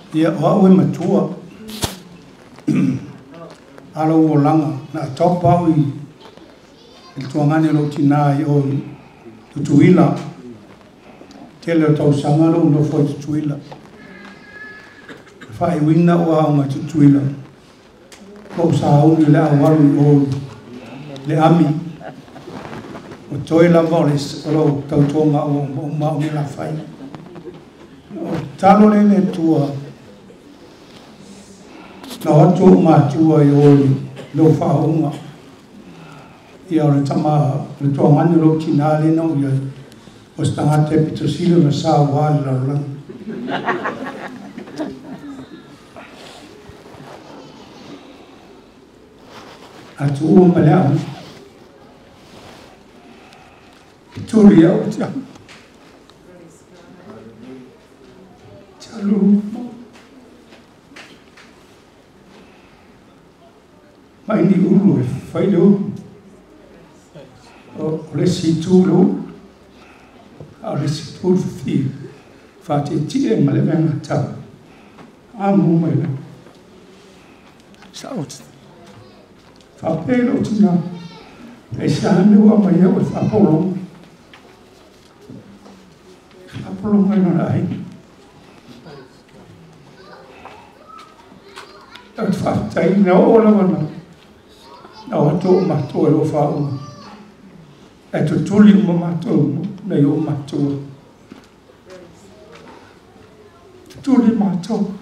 ia o e matua alo o langa na topa i il tuangane lo tinai o tutuila tele tau sanga lo no foi tutuila fai winna o a ma tutuila ko sa o le awaru o le ami o toila moles o tau tonga o ma o la fai o talo le tua na watu matua i oi lo whaunga i aure tama le tuangani lo kinale no i o stangate pitosilo na sa wale la lang atu o malea pituri au tia chalu mai ni ulu e fai lo o le situ lo a le situ fi fate ti e male venga ta amu mai la saut fa pelo tina e sane wa mai o fa polo mai no dai ta fa tai no la wana na to ma to lo fa o e to tuli mo ma to na yo ma to tuli ma to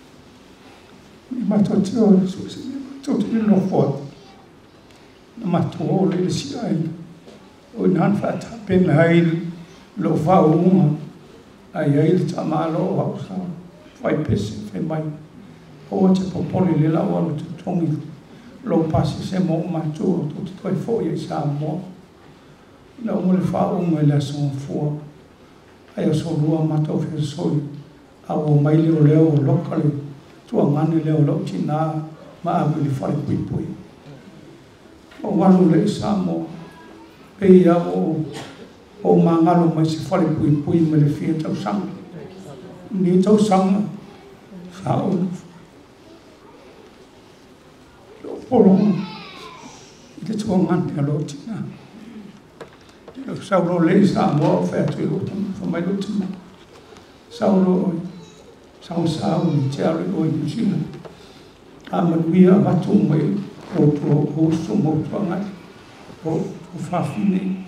so se to no fo ma to le si ai o nan fa ta pen hai lo fa o ai tama lo wa sa fai pesi fe mai o te popoli le la wa to tongi lo pasi se mo ma tu to fo ye sa mo na mo le fa o mo la son fo ai so lua ma to fe so a o mai le o lokale tu ngani le o lo china ma a le fa pui pui o walu le sa mo pe ya o mangalo mai se fa pui pui me le fi tau sang ni tau sang sa o polo le tuangan te lo tina lo saulo le sa mo fa tu lo fa mai lo tina saulo sau ni te alo o i tina a manuia a watu mai o so mo tuangan o fa fini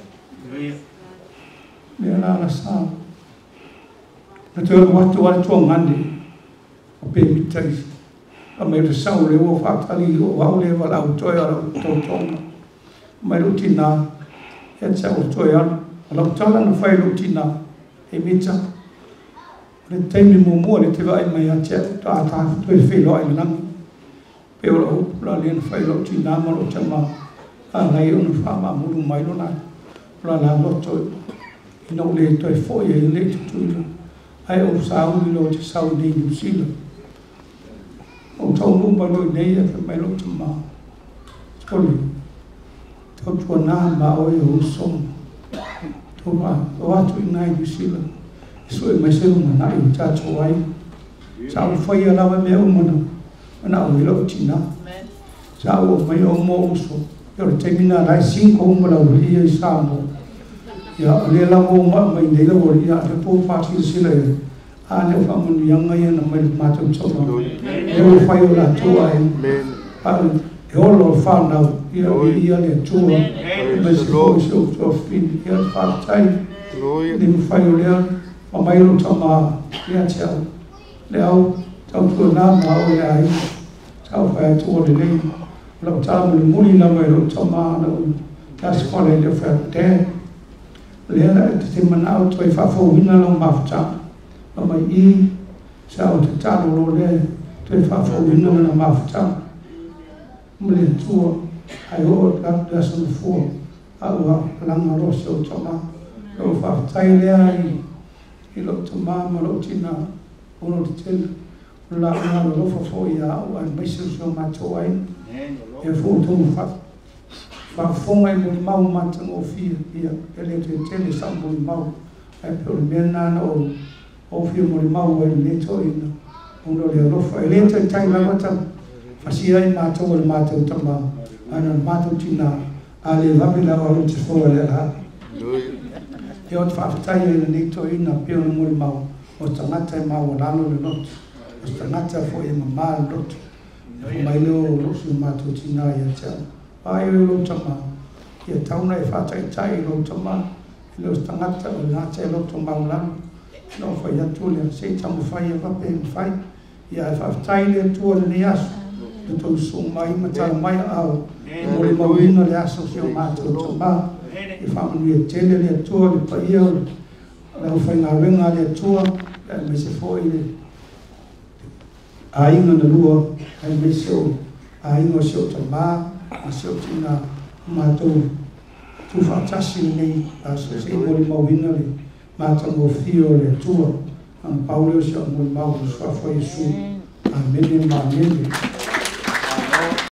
le la sa na te watu a tuangan o pe mitai a me le sau le o fatali o au le wala o toi ala tonga mai rutina e tsa o toi ala ala tala na fai rutina e mita le temi mo le te vai mai a tia ta toi fe lo ai lang pe o la le fai rutina mo lo chama a ngai o fa ma mu mai lo na la lo toi no le toi fo ye le tu ai o sau lo te sau di New Zealand o tau numba lo nei e mai lo tama toli tau tuana ma o e o som toma o atu i ngai New Zealand so e mai se una nai o tato ai sa o fai ala wa me o mana mana o i lo tina sa o mai o mo uso yo le temina lai 5 umala o lia i sa mo ya le la mo mai nei la o lia le po pati sile a le fa mo yanga ia na mai mata tsoma e o fai o la tua a e o lo fa na ia le tua me se lo so fin ia fa tai le mo fai o le a mai lo tama ia chao le au tau tu na ma o le ai tau fa tu le nei lo tama le muli na mai lo tama na ta scola le fa te le la te mana o toi fa fo hina lo ma fa mai I sa o te talo lo le te fa fo ina na ma fa mle tua ai o la so fo a wa langa ro so tama lo fa tai le ai I lo tama ma lo tina uno te tel la na lo fa fo ia o ai mai so ma to ai e fo to fa fo mai mo mau ma tango fi ia ele te tel sa mo mau ai pe o mena no o fio mo mau e le to ina uno le rofa ele tai la mata fasia I mātou le mātou tama ana mātou tina ale vapi la o te fo le la e o whaafatai e nei to ina pio na mori mau o tangata e mau lalo le lotu o tangata fo e mamā le lotu o mai leo rosu mātou tina i a tia ai o lo tama i a tauna e whaatai tai lo tama i leo tangata o ngata e lotu mau lalo no fai atu le se tamu fai e vape e fai i a whaafatai le tua le ni asu le tau so mai matala mai au e mori mau ina le aso si o mātou tama e whamanu e tele le atua le paia le fai ngā renga le atua me se foi le a inga na lua ai me se o a inga se o tama a se o tina mātou tu whaatasi nei a se mori mau ina le mātou mo fio le atua an pauleo se o mori mau le swafo Yesu Amen.